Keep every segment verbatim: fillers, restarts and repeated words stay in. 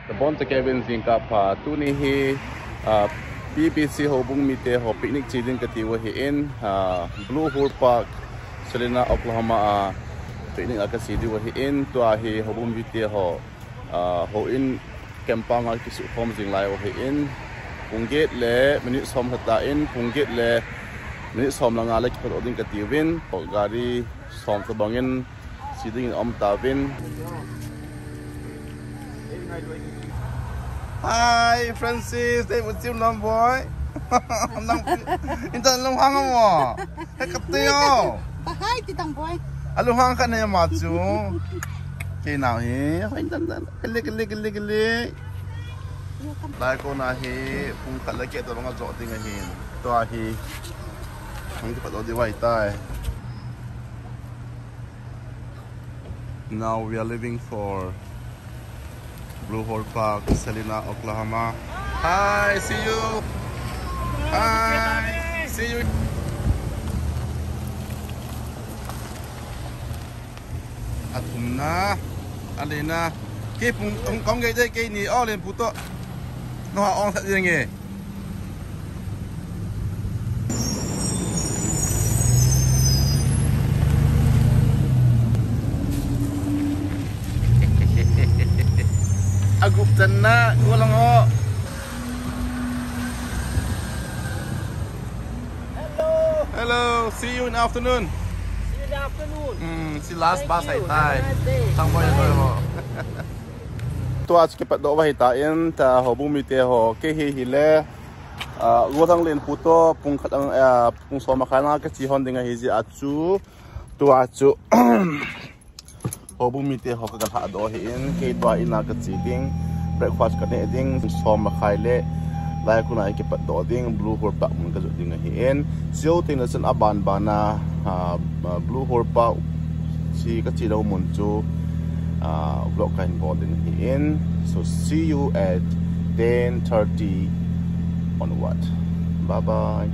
the bon to Kevin Zinka pa tu ni hi B B C Houbung mi te ho picnic chilling ka ti wa hi in Blue Hole Park Selina Oklahoma picnic aka si di wa hi in tu a hi Houbung mi te ho ho in campang ki su form jing lai wa hi in punggit le minute som hata in punggit le minute som la nga le ki oding ka ti win ho gari som to bangin siding om ta win. Hi Francis, đây một chiếc lông boy. Nông, intan lông hang không à? Hay cắt tiêu? Hi, titang boy. Alo hang kan ya maju. Kay nào hi? Hay intan intan. Kali kali kali kali. Lai ko na hi, kung kalaki ito mga jot din ngahin. Ito ahi. Ang di pa to di tay. Now we are leaving for Blue Hole Park, Selina, Oklahoma. Hi, see you. Hi, see you. Atum na, alina. Kay pung kung kung gay day kay ni all in puto. No ha ong sa ding eh. Agup na, walang ho. Hello. Hello, see you in the afternoon. See you in the afternoon. Hmm, si last bus ay Have tay. a nice day. Tang boy ko ho. Tu ach ke pat do wa ta in ta Houbung mi te ho ke hi hi le. Ah, go thang len puto pung khat ang pung so ma khana ka chi hon dinga hi ji achu. Tu achu. Houbung mi te ho ka ha do hi in ke dwa ina ka chi ding breakfast ka ne ding som ma khai le lai ku na ke pat do ding Blue Hole Park mun ka zo ding hi in sio ting na san aban bana Blue Hole Park si ka chi lo mun chu block kain bo ding hi in. So see you at ten thirty onward. Bye bye.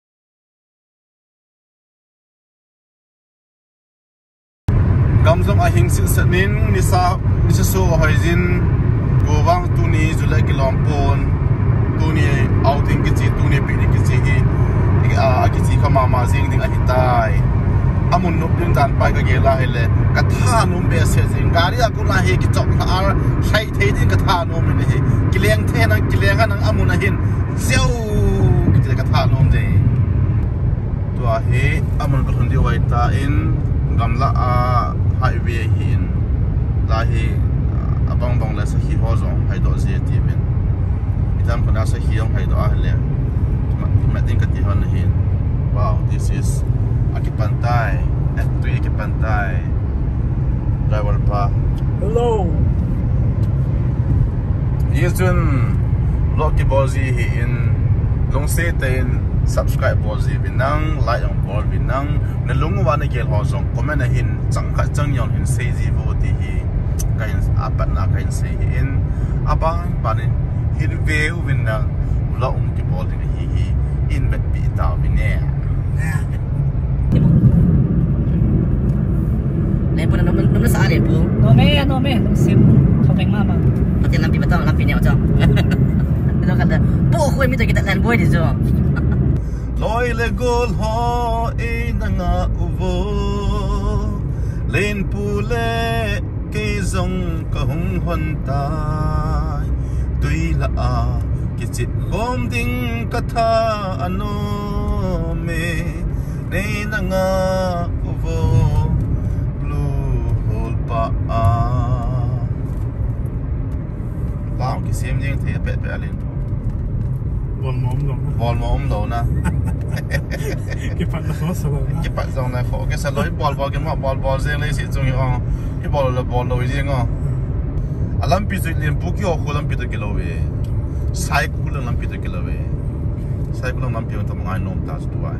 Gamzong ahing si sanin nisa nisa so hoizin gowang tuni julai kilompon tuni outing kici tuni picnic kici hi a kici kama ma jing ding ahitai amun nup ding dan pai ka gela hele katha num be se jing gari aku la he ki chok na ar sai thei ding katha num ni hi kileng the na kileng an amun ahin zeu ki katha num de to a he amun ko hundi wai ta in gamla a highway hin lahi abang bang la sa hi ho zong hai do je ti men itam ko na sa hi ong hai do a le ma ting ka ti hon hin. Wow, this is akipantai at three akipantai driver pa. Hello. Yizun loki bozi hi in long se ten subscribe bozi binang like ang bol binang na lungwa na gel ho zong comment na hin chang kha chang yon hin se ji vo ti hi kain apat na kain se in abang panin hin veu binang lo um ki bol ni hi hi in bet bi ta bine Le pun nom nom sa le pu. No me, no me. Sim, không thành mama. Pati lampi betul lampi ni ojo. Itu kata, "Po koi mi tu kita lan boy di jo." loi le gol ho e nanga uvo len pu le ke zong ka hong hon tai tui la a ki chit khom ding ka tha ano me ne nanga uvo Blue Hole Park a lao ki sem jing the pe pe alin bol mom lo bol mom lo na cái phần nó khó sao cái phần dòng này khó cái sân lối ball ball cái mà ball ball riêng lấy sự chung nhau cái ball là ball lối riêng à làm pi tôi liền bút kêu khu làm pi tôi kilo về sai khu làm pi tôi kilo về sai khu làm pi tôi tầm ngay nôm ta chút vậy.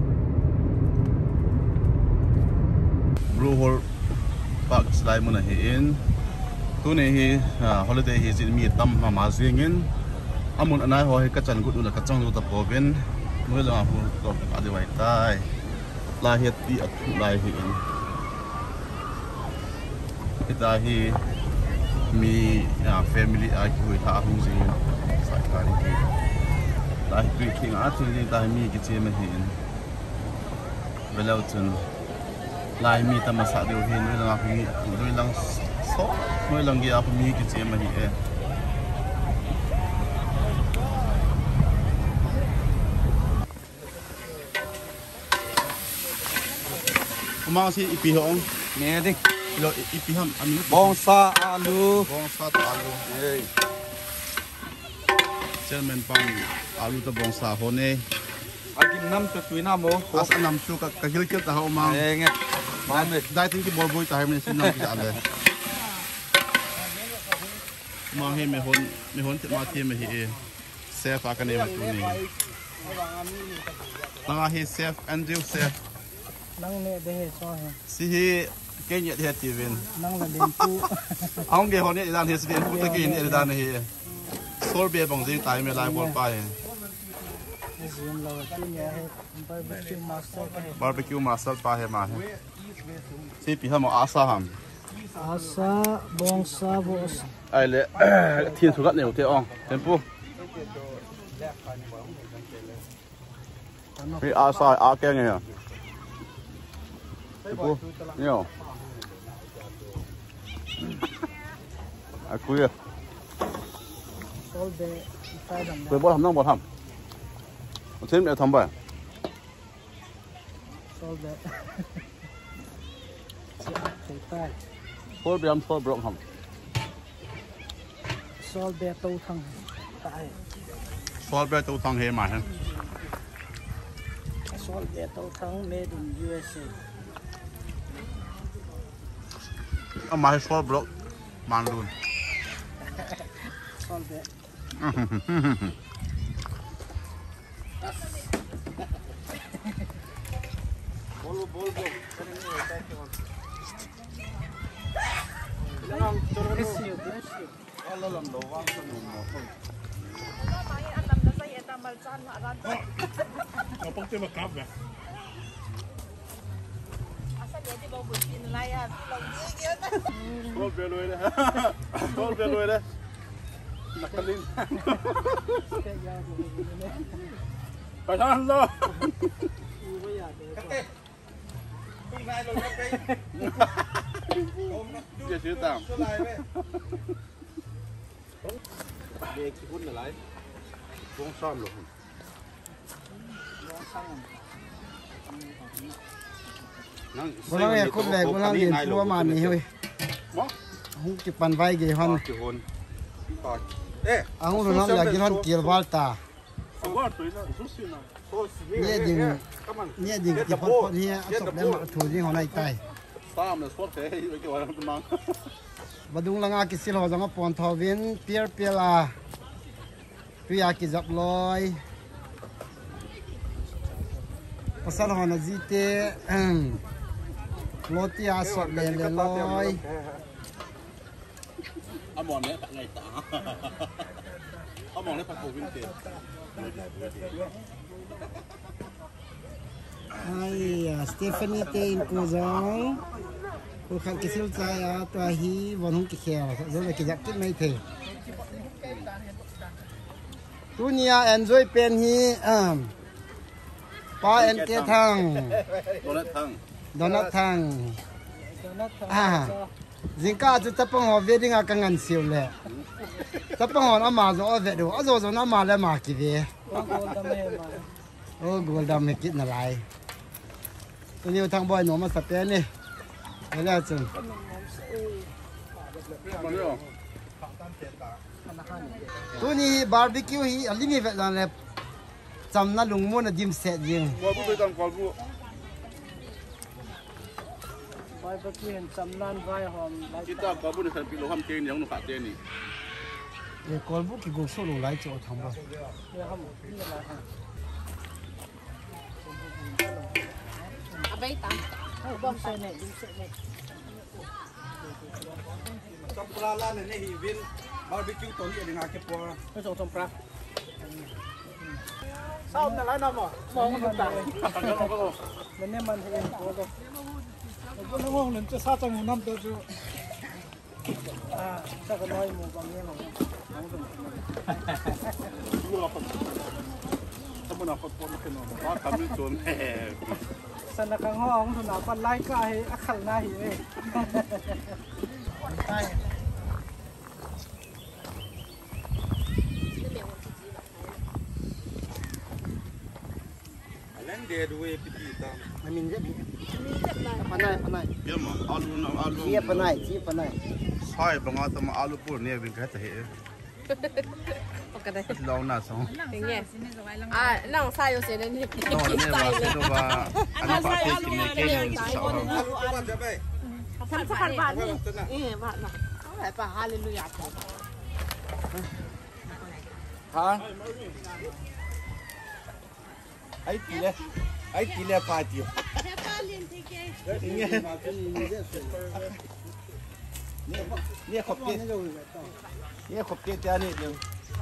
Blue Hole Park slide mana hin tu ne hi holiday hi jin mi tam ma ma zingin amun anai ho hi ka chan gut la ka chang lu ta povin mới là hu ko ka de wai tai la hi ti athu lai hi in ita hi mi family ai kui tha hung gì sai ka đi tai pi thing a thing ding tai mi ki che ma hin velau chun lai mi ta ma sa deu hin noi lang a mi noi lang so noi lang gi a mi ki che ma hi e Kumang si ipi hong Nghe đi. lo ipi ham ami Bông sa alu. bong sa ta alu Hey. Chairman pang alu ta bong sa hone Akim nam cho tui nam mo. as anam chu ka ka hil kil ta ho mang Nghe nghe. Ba mươi. dai tin ki bol boy ta hai sin nam ki ale mang he me hon me hon te ma ti me hi e chef a ka ne ma tu ni tanga hi chef Andrew chef Nang ne de so he. si hi ke nye the ti vin Nang la len pu. aung ge hon ne dan he si pu ta ki ni dan hi sol be bong jing tai me lai bol pa he Zoom la ti ne he. Barbecue master he. barbecue masal pa he ma he si pi ham asa ham Asa bong sa bos. ai le thiên số gắt nhiều thế ông tempo cái a sai a cái này à tempo nhiều à quý à Sol de tai dam. tôi bỏ hầm năng bỏ hầm thêm để thầm vậy Sol de. Sai tai. phốt bèm phốt bọng hầm Sol de tau thang. Tai. phốt bèm tôi thằng hè mà hả Sol de tau thang made in U S A. à mà phốt bọng mang luôn Sol de. Bol bol bol. Bless you, bless you. Allah lam do wang sa mo mo. Nó bốc tên mà cắp vậy. phốt bèm luôn đấy phốt bèm luôn đấy nặc cái linh phải thằng lo Tung này luôn cái. chưa chữ tạm Cho lại về. Về cái cuốn này lại. bông son luôn Bố nói là cốt này bố nói liền cua mà này thôi. Không chụp bàn vai gì hơn. chữ hôn Ê. À không phải nói là cái hơn kia vào ta. Agora tô indo, isso sim não. Nhẹ dừng nhẹ dừng cái phần phần here sọc đem mặc thủ như hồi này tay. Tam là sốt thế cái kiểu là mang Và đúng là ngã cái xí hồ rằng pon thọ viên pier pier là tuy à cái dập lôi. Pasal hồ là gì thế? Lô tia sọt lên lên lôi. âm mòn đấy ngày tả âm mòn đấy phải cổ viên tiền Ai à Stephanie tên cô giáo. Cô khăn cái siêu trai à tòa hí vẫn không cái khéo rồi là cái giặc kết mấy thế. Tu nia enjoy pen hi um pa en ke thang donut thằng donut thang à zinka chu tapang ho wedding a kangan siu le tapang ho na ma zo ve do azo zo na ma le ma ki ve o gol dam me kit na lai tu ni thang boy no ma sa pe ni le chun tu ni barbecue hi alimi ve lan le cham na lung mo na dim set jing qua bút tôi tầm qua bút Barbecue and some non-vai hom. kita qua bút để xem kilo ham tiền giống nó phát tiền này ye kol bu ki go so lo lai cho thang ba Abay ta. Oh, bom say này, bom say này. Trong pra la này hi vin barbecue tối ở đằng kia po. Cái chỗ trong pra. Sao hôm nay lại nằm à? Mong không tặng. Mình nem mình thì em có đâu. Nó ngon lên cho sao trong một năm tới chứ. à chắc có nói một vòng nghe mà Kamu nak pot nak kena. Wah, kami cun. sân là càng hoa không thằng nào còn lai cả hay ác khẩn na hi ấy Alam dia dua pergi tam. Amin je. Panai panai. Dia mah alu nak alu. Sia panai, sia panai. Sai bangat sama alu pun ni bin kata he. Okay. Lau na song. Nghe. À, năng sai rồi sẽ đến No, ni ba tu ba. Ana pa ke ni ke ni sao. Aku kawan siapa? Thăm sắc bạn bạn đi. Ừ, bạn nào. Không phải bà hallelujah. Hả? Ai kì lẹ? Ai kì lẹ ba tiêu? Ni khop tiết. Ni khop tiết cha ni được.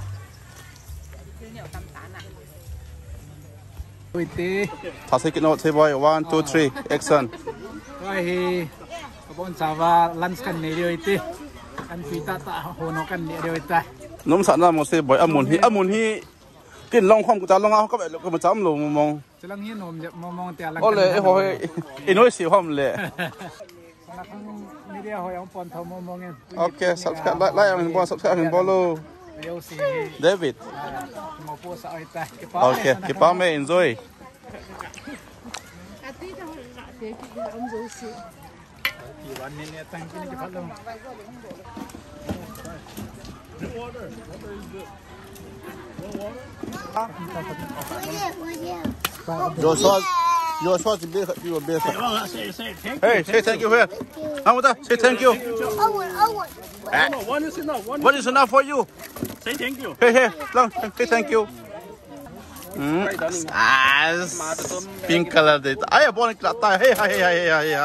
ui tê Ta say kino say boy one two three action. rồi hi bọn sao và lunch kan này đi tê kan phi ta ta hồ nó kan này đi ta Nom sa na mo say boy amun hi amun hi. Kin long khom ku ta long a ko ba ko ma cham lo mo mong. จะลังเงี้ยนมมองมองแต่ลัง Ole e ho he. Inoi si hom le. ลังนี่เดียวหอยองปอนทอมมองเงี้ย Okay, subscribe like like ang bo subscribe ang follow. เดี๋ยวสิ David. มาพูดสายแต่ Okay, keep on me enjoy. กี่วันนี้เนี่ยตั้งกินจะพัดลม Your short, your short is big, you big. Say, say, thank Hey, say thank you here. Amuda, say thank you. No, one is enough. One What is enough for you? say thank you. Hey, hey, long, say thank you. Hmm. Ah, pink color date. Ay, born in Hey, hey, hey, hey, hey, hey.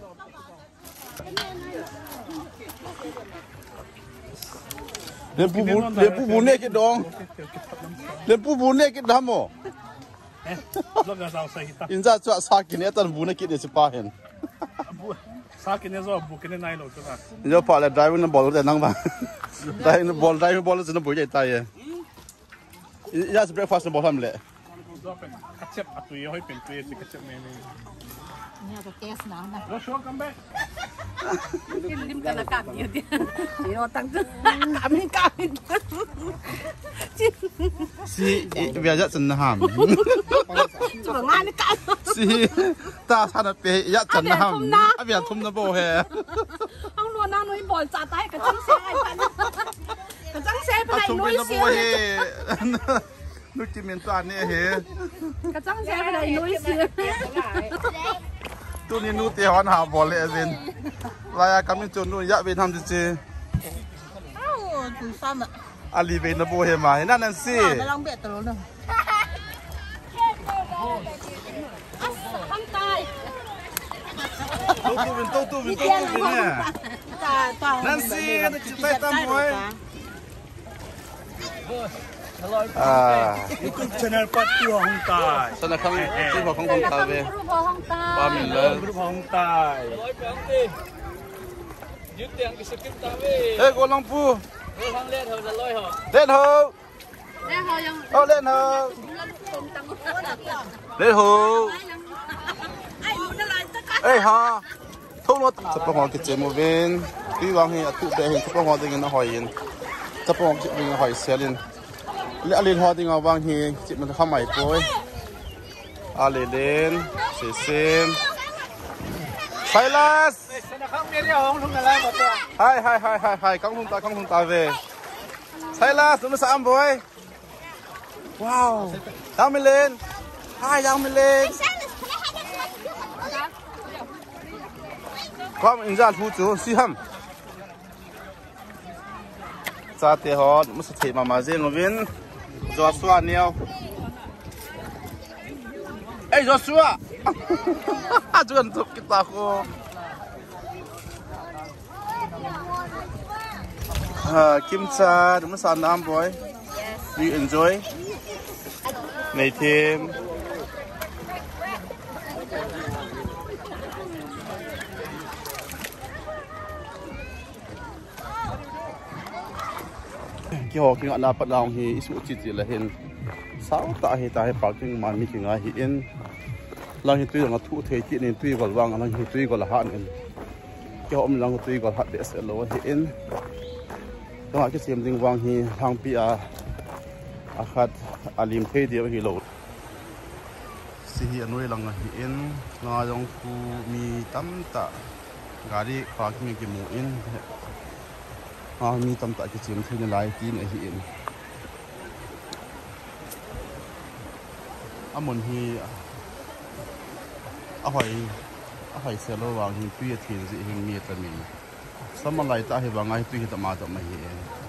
Lên pu bu, lên pu bu này cái dong. Lên pu bu này cái đam mồ. Look at our say. In ra cho sa cái này tao bu này cái này sẽ pa hen. Sa kini zo bu kini nai lo tu na. Giờ pa là drive nó ball để năng mà. Drive nó ball, drive ball nó bùi chạy tay. Giờ sẽ breakfast nó ball làm lệ. Zo pen kacep atu ye hoi pen tu ye si kacep me ni. Nhà có test nào nè. Joshua come back. Lim cả là cảm nhiều tiền. Chỉ nó tăng chứ. Cảm ơn cảm ơn. Si, bây giờ chân hàm. Chứ mà ngay nó cảm. Si, ta sao nó bị giờ chân hàm. À bây giờ thum nó bồ hè. Ông luôn nào nuôi bò trả tay cái trắng xe ai bạn. Cái trắng xe bên này nuôi siêu. Nuôi chim miền toàn này hè. Cái trắng xe bên này nuôi siêu. Tu ni nuôi tiêu hòn hào bò lệ bên. Lại cắm bên chốn nuôi dạ bên tham chứ. Ồ, từ sao mà. Ali bên nó bồ hè mà,นั่นนั่นสิ Nó long bẹt từ luôn. Không tay. Tô tu bên tô tu bên tô tu bên nè.นั่นสิnó chỉ tay tam mồi. À. Channel pat tu hong tai. Sao nó không chỉ vào không không ta về. Ba mình lên. Group hong tai. Ê cô Long Phu. Lên hồ. Lên hồ. Ô lên hồ. Lên hồ. Ê ha. Thu nó tập hoa cái chế một bên. Tuy vang hi tụ bè hi tập hoa tiếng nó hỏi yên. Tập hoa cái mình hỏi xe lên. Lẽ lên hoa tiếng vang hi chị mình không mày coi. À lên lên. Xì xìm. Silas. Hai hai hai hai hai cong thung ta cong thung ta về. Silas, tụi nó sao boy? Wow. Dao mình lên. Hai dao mình lên. Qua mình ra thu chú si hâm. Sa tê họ nó sẽ thể mà mà riêng ở bên. Joshua nhiều. Ê Joshua. Chú ăn thục kita ko. Uh, Kim cha, đúng là nam boy. Do you enjoy? Này thêm. ki ho ki na pat laung hi isu chi chi la hin sao ta hi ta hi parking man mi ki nga hi in lang hi tui nga thu thei chi ni tui gol wang lang hi tui gol ha nin ki ho om lang tui gol ha de se lo hi in ta ki sim ding wang hi thang pi a a khat alim thei dia hi lo si hi anoi lang hi in nga jong khu mi tam ta gari parking ki mu in ha mi tam ta ki sim thei ni lai tin a hi in amon hi a hoi a hoi se lo wang hi tui a thin ji hi mi ta min sama lai ta hi wangai tui hi ta ma ta ma hi